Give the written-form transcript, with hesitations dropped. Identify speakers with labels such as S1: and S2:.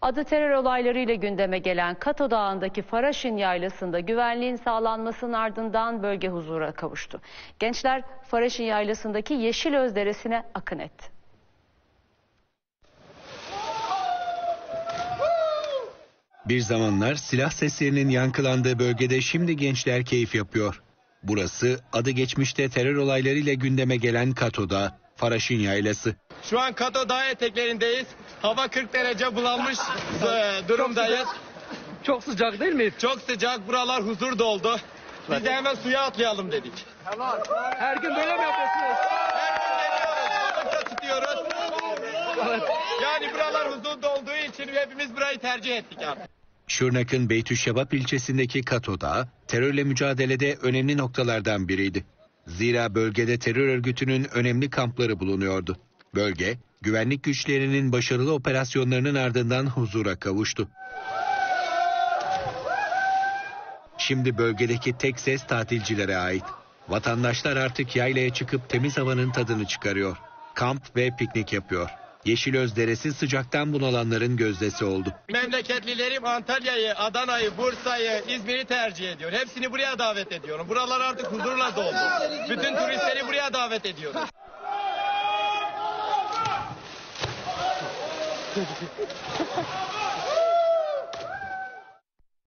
S1: Adı terör olaylarıyla gündeme gelen Kato Dağı'ndaki Faraşin Yaylası'nda güvenliğin sağlanmasının ardından bölge huzura kavuştu. Gençler Faraşin Yaylası'ndaki Yeşilöz Deresi'ne akın etti.
S2: Bir zamanlar silah seslerinin yankılandığı bölgede şimdi gençler keyif yapıyor. Burası adı geçmişte terör olaylarıyla gündeme gelen Kato Dağı, Faraşin Yaylası.
S3: Şu an Kato Dağı eteklerindeyiz. Hava 40 derece bulanmış durumdayız.
S4: Çok sıcak değil mi?
S3: Çok sıcak, buralar huzur doldu. Biz de hemen suya atlayalım dedik.
S4: Her gün böyle mi yapıyorsunuz?
S3: Her gün geliyoruz, balıkta tutuyoruz. Yani buralar huzur dolduğu için hepimiz burayı tercih ettik artık.
S2: Şırnak'ın Beytüşşebap ilçesindeki Kato Dağı, terörle mücadelede önemli noktalardan biriydi. Zira bölgede terör örgütünün önemli kampları bulunuyordu. Bölge, güvenlik güçlerinin başarılı operasyonlarının ardından huzura kavuştu. Şimdi bölgedeki tek ses tatilcilere ait. Vatandaşlar artık yaylaya çıkıp temiz havanın tadını çıkarıyor. Kamp ve piknik yapıyor. Yeşilöz Deresi sıcaktan bunalanların gözdesi oldu.
S3: Memleketlilerim Antalya'yı, Adana'yı, Bursa'yı, İzmir'i tercih ediyor. Hepsini buraya davet ediyorum. Buralar artık huzurla doldu. Bütün turistleri buraya davet ediyorum.